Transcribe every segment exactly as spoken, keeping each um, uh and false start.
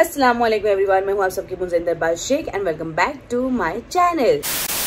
अस्सलाम वालेकुम एवरीवन, मैं हूं आप सबकी Muzinder Baz Shaikh and welcome back to my channel.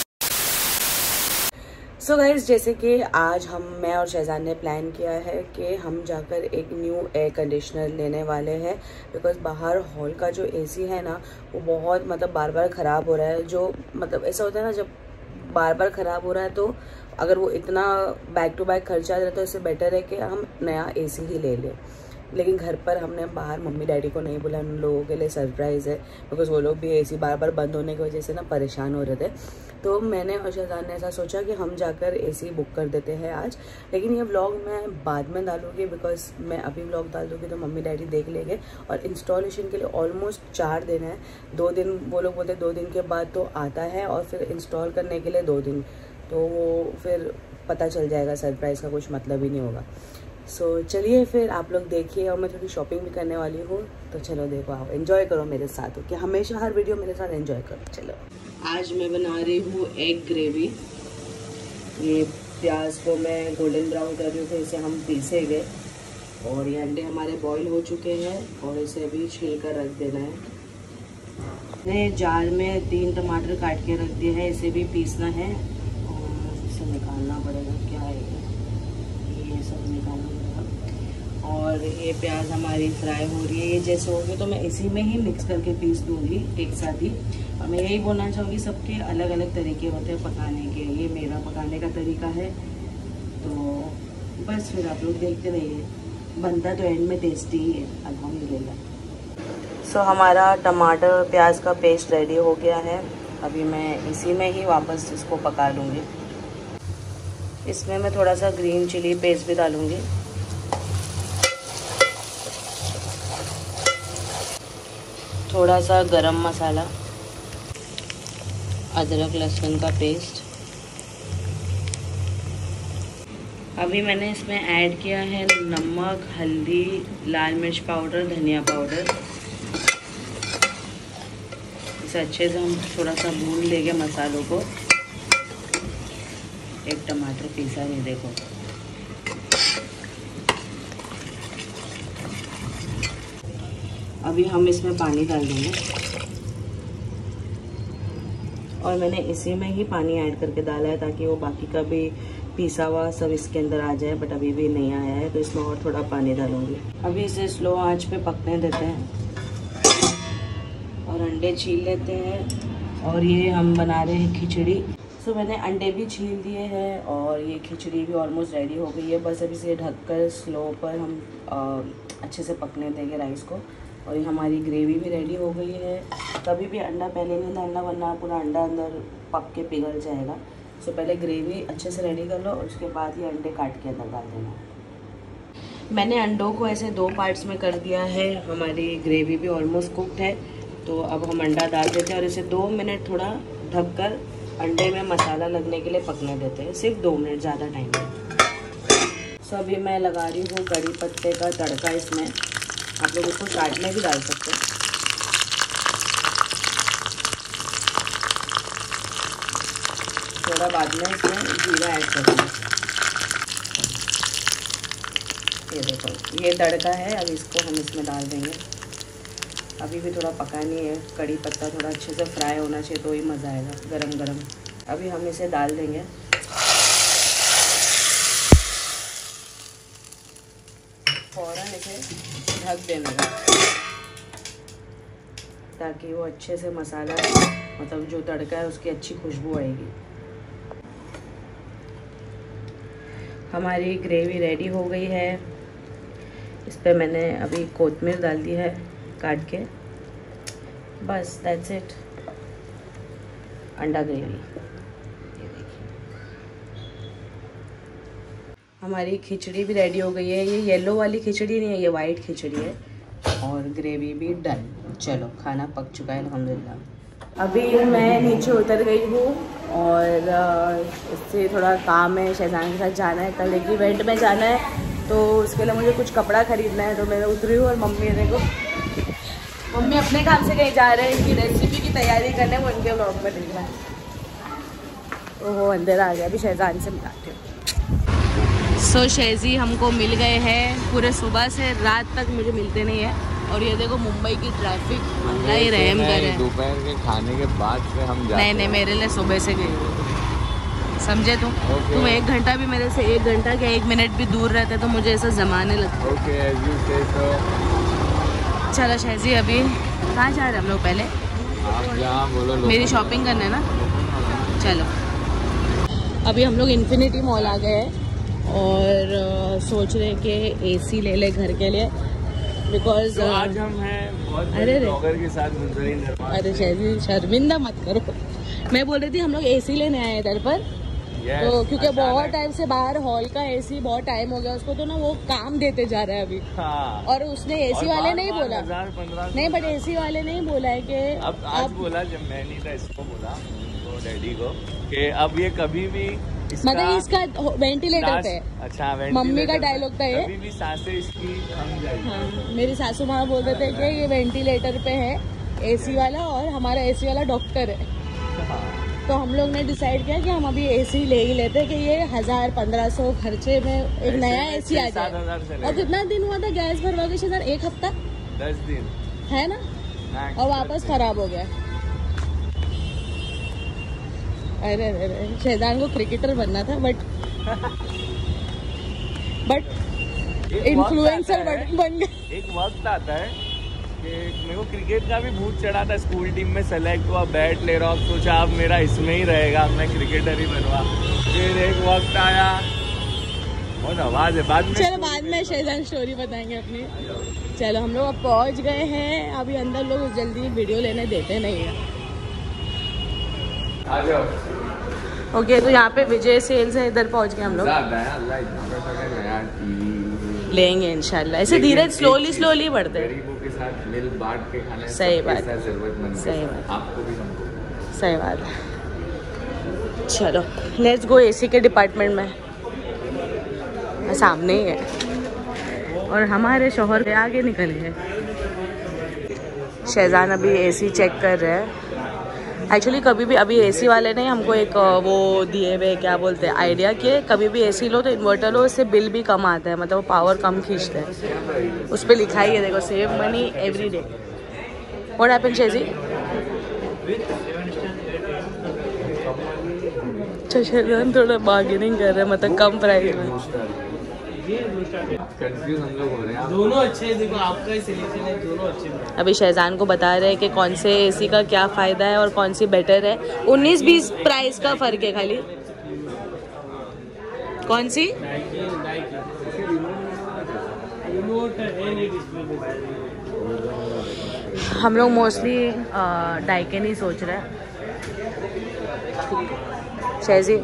So guys, जैसे कि आज हम मैं और शहजान ने प्लान किया है कि हम जाकर एक न्यू एयर कंडीशनर लेने वाले हैं, बिकॉज बाहर हॉल का जो एसी है ना वो बहुत मतलब बार बार ख़राब हो रहा है। जो मतलब ऐसा होता है ना, जब बार बार ख़राब हो रहा है तो अगर वो इतना बैक टू बैक खर्चा दे तो इससे बेटर है कि हम नया एसी ही ले लें। लेकिन घर पर हमने बाहर मम्मी डैडी को नहीं बोला, उन लोगों के लिए सरप्राइज़ है, बिकॉज वो लोग भी एसी बार बार बंद होने की वजह से ना परेशान हो रहे थे। तो मैंने और शहजान ने ऐसा सोचा कि हम जाकर एसी बुक कर देते हैं आज। लेकिन ये व्लॉग मैं बाद में डालूँगी, बिकॉज मैं अभी व्लॉग डाल दूँगी तो मम्मी डैडी देख लेंगे। और इंस्टॉलेशन के लिए ऑलमोस्ट चार दिन है, दो दिन वो लोग बोलते दो दिन के बाद तो आता है और फिर इंस्टॉल करने के लिए दो दिन, तो वो फिर पता चल जाएगा, सरप्राइज़ का कुछ मतलब ही नहीं होगा। सो so, चलिए फिर आप लोग देखिए, और मैं थोड़ी शॉपिंग भी करने वाली हूँ, तो चलो देखो, आप एंजॉय करो मेरे साथ, कि हमेशा हर वीडियो मेरे साथ एंजॉय करो। चलो, आज मैं बना रही हूँ एग ग्रेवी। ये प्याज को मैं गोल्डन ब्राउन कर रही हूँ, तो इसे हम पीसेंगे। और ये अंडे हमारे बॉईल हो चुके हैं और इसे अभी छील कर रख देना है। मैंने जार में तीन टमाटर काट के रख दिए हैं, इसे भी पीसना है और इसे निकालना पड़ेगा। क्या है ये सब निकालना पड़ेगा। और ये प्याज हमारी फ्राई हो रही है, ये जैसे होगी तो मैं इसी में ही मिक्स करके पीस दूँगी एक साथ ही। और मैं यही बोलना चाहूँगी, सबके अलग अलग तरीके होते हैं पकाने के, ये मेरा पकाने का तरीका है। तो बस फिर आप लोग देखते रहिए, बनता तो एंड में टेस्टी ही है अल्हम्दुलिल्लाह। सो so, हमारा टमाटर प्याज का पेस्ट रेडी हो गया है। अभी मैं इसी में ही वापस इसको पका लूँगी। इसमें मैं थोड़ा सा ग्रीन चिली पेस्ट भी डालूँगी। थोड़ा सा गरम मसाला, अदरक लहसुन का पेस्ट। अभी मैंने इसमें ऐड किया है नमक, हल्दी, लाल मिर्च पाउडर, धनिया पाउडर। इसे अच्छे से हम थोड़ा सा भून लेंगे मसालों को। एक टमाटर पीसा नहीं, देखो। अभी हम इसमें पानी डाल देंगे, और मैंने इसी में ही पानी ऐड करके डाला है ताकि वो बाकी का भी पीसा हुआ सब इसके अंदर आ जाए, बट अभी भी नहीं आया है तो इसमें और थोड़ा पानी डालूंगी। अभी इसे स्लो आंच पे पकने देते हैं और अंडे छील लेते हैं। और ये हम बना रहे हैं खिचड़ी। सो मैंने अंडे भी छील दिए हैं और ये खिचड़ी भी ऑलमोस्ट रेडी हो गई है। बस अभी इसे ढककर स्लो पर हम आ, अच्छे से पकने देंगे राइस को। और ये हमारी ग्रेवी भी रेडी हो गई है। कभी भी अंडा पहले नहीं डालना, वरना पूरा अंडा अंदर पक के पिघल जाएगा। सो पहले ग्रेवी अच्छे से रेडी कर लो और उसके बाद ये अंडे काट के अंदर डाल देना। मैंने अंडों को ऐसे दो पार्ट्स में कर दिया है। हमारी ग्रेवी भी ऑलमोस्ट कुकड है, तो अब हम अंडा डाल देते हैं और इसे दो मिनट थोड़ा ढककर अंडे में मसाला लगने के लिए पकने देते हैं। सिर्फ दो मिनट, ज़्यादा टाइम नहीं। सो अभी मैं लगा रही हूँ कड़ी पत्ते का तड़का इसमें। आप लोग इसको चाट में भी डाल सकते हैं। थोड़ा बाद में इसमें जीरा ऐड करेंगे। ये देखो, ये तड़का है, अब इसको हम इसमें डाल देंगे। अभी भी थोड़ा पकानी है, कड़ी पत्ता थोड़ा अच्छे से फ्राई होना चाहिए, तो ही मज़ा आएगा गरम गरम। अभी हम इसे डाल देंगे। फ़ौरन इसे ढक देना ताकि वो अच्छे से मसाला, मतलब जो तड़का है उसकी अच्छी खुशबू आएगी। हमारी ग्रेवी रेडी हो गई है। इस पर मैंने अभी कोतमीर डाल दी है काट के। बस दैट्स इट, अंडा ग्रेवी। ये देखिए, हमारी खिचड़ी भी रेडी हो गई है। ये येलो वाली खिचड़ी नहीं है, ये वाइट खिचड़ी है। और ग्रेवी भी डन। चलो, खाना पक चुका है अल्हम्दुलिल्लाह। अभी मैं नीचे उतर गई हूँ और इससे थोड़ा काम है, शहजान के साथ जाना है, कल एक इवेंट में जाना है, तो उसके लिए मुझे कुछ कपड़ा ख़रीदना है। तो मैं उतरी हूँ और मम्मी देखो, मम्मी अपने काम से कहीं जा रहे हैं, इनकी रेसिपी की तैयारी करने, वो इनके व्लॉग में देखना है। तो वो अंदर आ गया, अभी शहजान से मिलाती हूँ। सो so, शहजी हमको मिल गए हैं। पूरे सुबह से रात तक मुझे मिलते नहीं है और ये देखो मुंबई की ट्रैफिक अल्लाह ही रहम करे। दोपहर के खाने के बाद से हम जाते नहीं नहीं मेरे लिए सुबह से गई, समझे तुम? तुम एक घंटा भी मेरे से एक घंटा क्या एक मिनट भी दूर रहते तो मुझे ऐसा जमाने लगता। ओके एज यू से। तो चलो शहजी अभी कहाँ जा रहे हैं हम लोग? पहले आप जहाँ बोलो। मेरी शॉपिंग करने ना। चलो अभी हम लोग इन्फिनिटी मॉल आ गए हैं और आ, सोच रहे कि एसी ले ले घर के लिए बिकॉज तो आज हम हैं बहुत अरे ब्लॉगर के साथ गुंजरी दरबार। अरे शहजी शर्मिंदा मत करो। मैं बोल रही थी हम लोग एसी लेने आए इधर पर। yes, तो क्योंकि बहुत टाइम से बाहर हॉल का एसी बहुत टाइम हो गया उसको, तो ना वो काम देते जा रहा है अभी। हाँ। और उसने एसी और वाले नहीं बोला नहीं बट एसी वाले नहीं बोला है कि अब आज अब, बोला जब मैं नहीं था इसको बोला तो डैडी को कि अब ये कभी भी मतलब इसका वेंटिलेटर पे। अच्छा मम्मी का डायलॉग था ये। कभी भी सांसें इसकी थम जाएगी। हाँ, मेरी सासू माँ बोल रहे थे कि ये वेंटिलेटर पे है एसी वाला और हमारा एसी वाला डॉक्टर है। हाँ। तो हम लोग ने डिसाइड किया कि हम अभी एसी ले ही लेते कि ये हजार पंद्रह सौ खर्चे में एक नया एसी आ जाए। और कितना दिन हुआ था गैस भरवा के सर? एक हफ्ता दस दिन है ना, और वापस खराब हो गया। अरे अरे शहजान को क्रिकेटर बनना था बट बट इन्फ्लुएंसर बन गए। एक वक्त आता है कि मेरे को क्रिकेट का भी भूत चढ़ा था, स्कूल टीम में सेलेक्ट हुआ, बैट ले रहा हूँ, सोचा अब मेरा इसमें ही रहेगा, मैं क्रिकेटर ही बनवा। फिर एक वक्त आया बहुत आवाज है बाद में। चलो बाद में शहजान स्टोरी बताएंगे अपनी। चलो हम लोग अब पहुँच गए हैं, अभी अंदर लोग जल्दी वीडियो लेने देते नहीं है। आ जाओ। ओके okay, तो यहाँ पे विजय सेल्स है, इधर पहुँच गए हम लोग। लेंगे इंशाल्लाह, ऐसे धीरे स्लोली स्लोली बढ़ते हैं। गरीबों के साथ मिल बांट के खाना। सही बात, सही बात, आपको भी हमको सही बात है। चलो लेट्स गो एसी के डिपार्टमेंट में, सामने ही है और हमारे शौहर के आगे निकल गए। शहजान अभी एसी चेक कर रहे हैं। एक्चुअली कभी भी अभी एसी वाले ने हमको एक वो दिए हुए क्या बोलते हैं आइडिया कि कभी भी एसी लो तो इन्वर्टर लो, उससे बिल भी कम आता है, मतलब वो पावर कम खींचते हैं। उस पर लिखा ही है देखो, save money every day. What happened Shezi? Shahjan थोड़ा बार्गेनिंग कर रहे हैं, मतलब कम प्राइस में। कंफ्यूज हम लोग हो रहे हैं। दोनों अच्छे हैं, देखो आपका ही सिलेक्शन है, दोनों अच्छे हैं। अभी शहजान को बता रहे हैं कि कौन से एसी का क्या फ़ायदा है और कौन सी बेटर है। उन्नीस बीस प्राइस का फ़र्क है खाली। कौन सी? हम लोग मोस्टली डाइकेन ही सोच रहे हैं। शहजी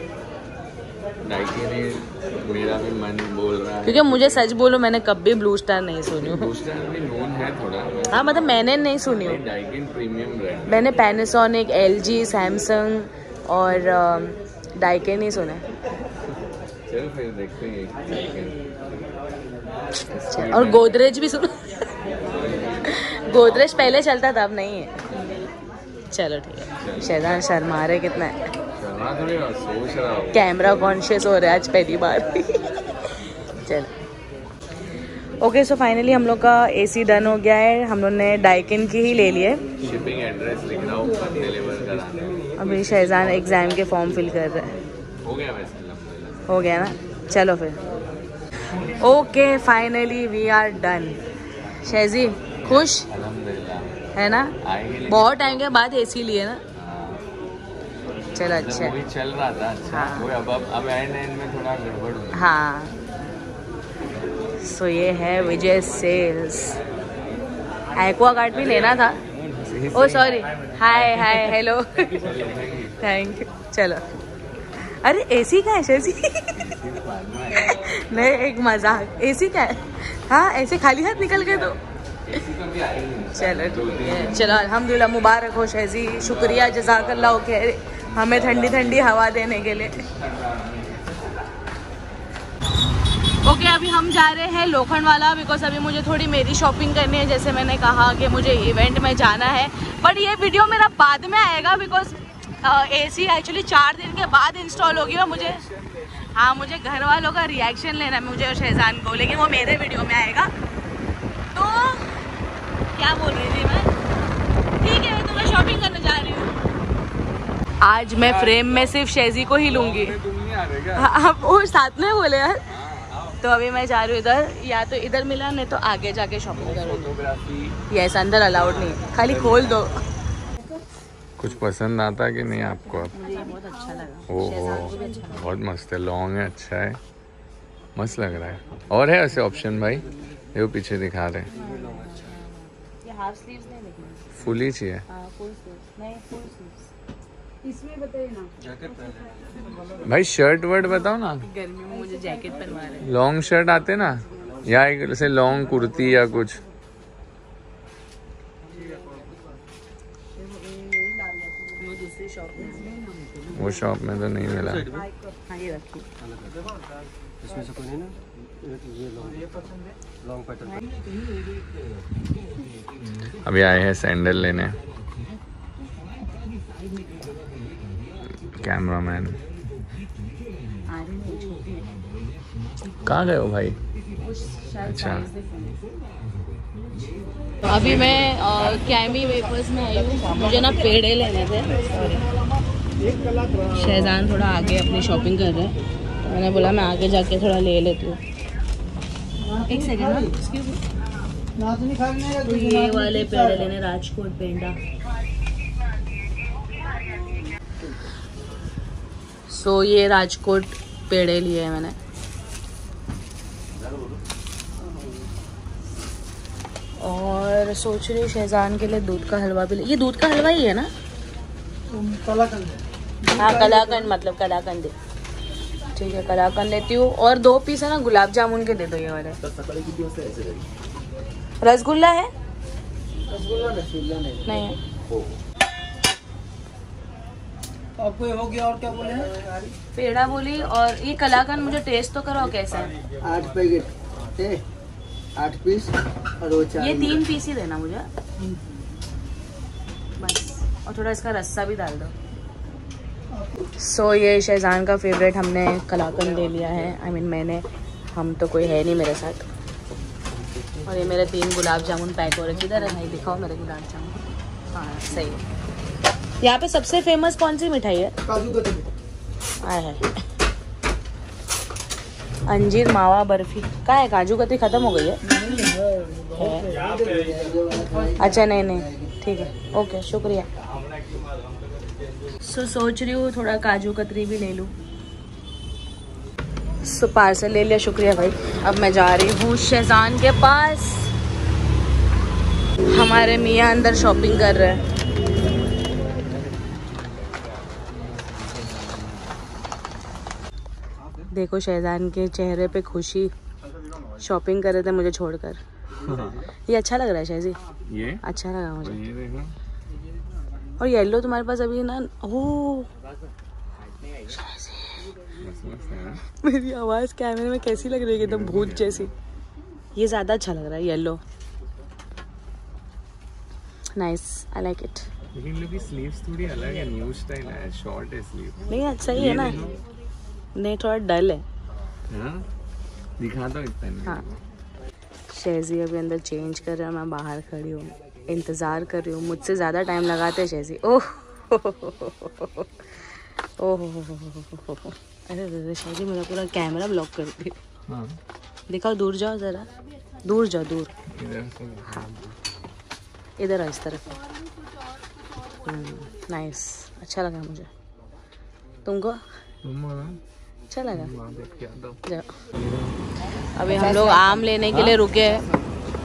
मेरा भी मन बोल रहा है, क्योंकि मुझे सच बोलो मैंने कभी ब्लू स्टार नहीं सुनी। ब्लू स्टार भी नोन है थोड़ा। हाँ मतलब मैंने नहीं सुनी हूँ। Daikin premium brand. मैंने पैनासोनिक, एलजी, सैमसंग और डाइकेन ही सुना है। चल फिर देखते हैं डाइकेन। और गोदरेज भी सुना। गोदरेज पहले चलता था, अब नहीं है। चलो ठीक है। शहजान शर्मा रहे कितना है, सोच रहा हूँ कैमरा कॉन्शियस हो रहा है आज पहली बार। चलो ओके, सो फाइनली हम लोग का एसी डन हो गया है। हम लोग ने डाइकिन की ही ले लिए। शिपिंग एड्रेस लिख रहा हूँ, डिलीवर कराने। अभी शहजान एग्जाम के फॉर्म फिल कर रहे हैं। हो गया वैसे, हो गया ना। चलो फिर okay, finally we are done. Shahji खुश है ना? बहुत टाइम के बाद एसी लिए ना। चलो अच्छा वही चल रहा था। अच्छा हाँ। अब अब अब एंड एंड में थोड़ा गड़बड़ हुई। हाँ सो ये है विजय सेल्स। एक्वा गार्ड भी लेना था। Oh sorry, hi hi hello thank you. चलो अरे एसी का है शहजी? नहीं एक मजाक, एसी का है। हाँ ऐसे खाली हाथ निकल गए तो चलो ठीक है। चलो अल्हम्दुलिल्लाह, मुबारक हो शहजी, शुक्रिया जज़ाकल्लाह खैर हमें ठंडी ठंडी हवा देने के लिए। ओके okay, अभी हम जा रहे हैं लोखंड वाला बिकॉज अभी मुझे थोड़ी मेरी शॉपिंग करनी है। जैसे मैंने कहा कि मुझे इवेंट में जाना है, बट ये वीडियो मेरा बाद में आएगा बिकॉज एसी एक्चुअली चार दिन के बाद इंस्टॉल होगी और मुझे हाँ मुझे घर वालों का रिएक्शन लेना है, मुझे और शहजान को, लेकिन वो मेरे वीडियो में आएगा। तो क्या बोल रही थी मैं? ठीक है, तो मैं शॉपिंग करने जा रही हूँ। आज मैं फ्रेम में सिर्फ शेजी को ही लूंगी। आप वो साथ में बोले यार। तो अभी मैं जा रही हूँ इधर, या तो इधर मिला नहीं तो आगे जाके शॉपिंग करूँगी। यस, अंदर अलाउड नहीं, खाली खोल दो। कुछ पसंद आता कि नहीं आपको? अब मुझे ये बहुत अच्छा लगा। ओहो, बहुत मस्त है, लॉन्ग है, अच्छा है, मस्त लग रहा है। और है ऐसे ऑप्शन भाई? ये पीछे दिखा रहे हैं। ये हाफ स्लीव्स नहीं देखना, फुल ही चाहिए। हाँ, फुल स्लीव्स नहीं, फुल स्लीव्स इसमें बताइए ना। भाई शर्ट वर्ट बताओ ना। गर्मी में मुझे जैकेट पहनवा रहे हैं। लॉन्ग शर्ट आते ना, या एक जैसे लॉन्ग कुर्ती या कुछ। वो दूसरी शॉप में, वो शॉप में तो नहीं मिला। हाँ ये रखिए। इसमें से कोई नहीं ना, ये लॉन्ग पैटर्न। अभी आए हैं सैंडल लेने। कैमरामैन कहाँ गए हो भाई? अच्छा, अभी मैं कैमी वेपर्स में आई हूँ। मुझे ना पेड़े लेने थे। शहजान थोड़ा आगे अपनी शॉपिंग कर रहे हैं, तो मैंने बोला मैं आगे जाके थोड़ा ले लेती हूँ। एक सेकेंड, तो ये वाले पेड़े लेने, राजकोट पेंडा। सो so, ये राजकोट पेड़े लिए हैं मैंने। और सोच रही हूँ शहजान के लिए दूध का हलवा भी ले। ये दूध का हलवा ही है ना? कलाकंद। हाँ कलाकंद, मतलब कलाकंद। ठीक है, कलाकंद लेती हूँ। और दो पीस है ना गुलाब जामुन के दे दो ये वाले। रसगुल्ला है? रसगुल्ला नहीं है। आपको हो गया। और क्या बोले हैं? पेड़ा बोली। और ये कलाकंद मुझे टेस्ट तो कराओ कैसा है। आठ पैकेट, आठ पीस और वो चार। ये तीन पीस ही देना मुझे बस, और थोड़ा इसका रस्सा भी डाल दो। सो so, ये शहजान का फेवरेट हमने कलाकंद ले लिया है। आई I मीन mean, मैंने, हम तो कोई है नहीं मेरे साथ। और ये मेरे तीन गुलाब जामुन पैक हो रहे। किधर है भाई, दिखाओ मेरे गुलाब जामुन। हाँ सही है। यहाँ पे सबसे फेमस कौन सी मिठाई है? काजू कतली। आए है अंजीर मावा बर्फी। कहाँ है? काजू कतली खत्म हो गई है, है? अच्छा नहीं नहीं ठीक है, ओके शुक्रिया। सो so, सोच रही हूँ थोड़ा काजू कतरी भी ले लूँ। सो so, पार्सल ले लिया, शुक्रिया भाई। अब मैं जा रही हूँ शहजान के पास। हमारे मियाँ अंदर शॉपिंग कर रहे हैं। देखो शहजान के चेहरे पे खुशी, शॉपिंग कर रहे थे मुझे छोड़कर। ये अच्छा लग रहा है शहजी, ये अच्छा लगा मुझे। ये देखो। और येलो तुम्हारे पास अभी ना। ओह मेरी आवाज़ कैमरे में कैसी लग रही है? एकदम भूत जैसी। ये ज़्यादा अच्छा लग रहा है yellow. Nice, I like it. लेकिन लोग की स्लीव्स थोड़ी अलग है, न्यू स्टाइल है, शॉर्ट है स्लीव। नहीं अच्छा ही है ना, नहीं थोड़ा डल है। हाँ? दिखा दो इतना। हाँ, शहजी अभी अंदर चेंज कर रहा है, मैं बाहर खड़ी हूँ इंतज़ार कर रही हूँ। मुझसे ज़्यादा टाइम लगाते हैं शहजी। ओह ओह अरे शहजी मेरा पूरा कैमरा ब्लॉक कर दिया। हाँ। दिखाओ, दूर जाओ ज़रा, दूर जाओ, दूर। इधर से। हाँ इधर आओ, इस तरफ। नाइस, अच्छा लगा मुझे। तुमको अच्छा लगा? जाओ। अभी हम लोग आम लेने के लिए रुके हैं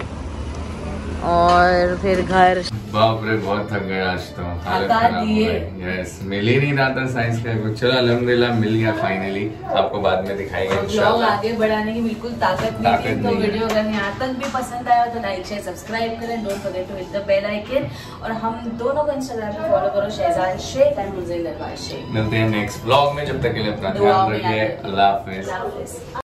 और फिर घर। बाप रे बहुत थक गए आज तो, हालत खराब हो गई। यस, मिल ही नहीं रहा था साइंस का कुछ। चलो अल्हम्दुलिल्लाह मिल गया फाइनली। आपको बाद में दिखाएंगे इंशाल्लाह। आगे बढ़ाने की बिल्कुल ताकत नहीं है, तो वीडियो अगर यहाँ तक भी पसंद आया तो लाइक शेयर सब्सक्राइब करें, don't forget to hit the bell icon. और हम दोनों को इंस्टाग्राम पे फॉलो करो, शहजान शेख एंड मुज़िल दरबार शेख। मिलते हैं नेक्स्ट ब्लॉग में, जब तक के लिए अपना ध्यान रखिए। अल्लाह हाफिज।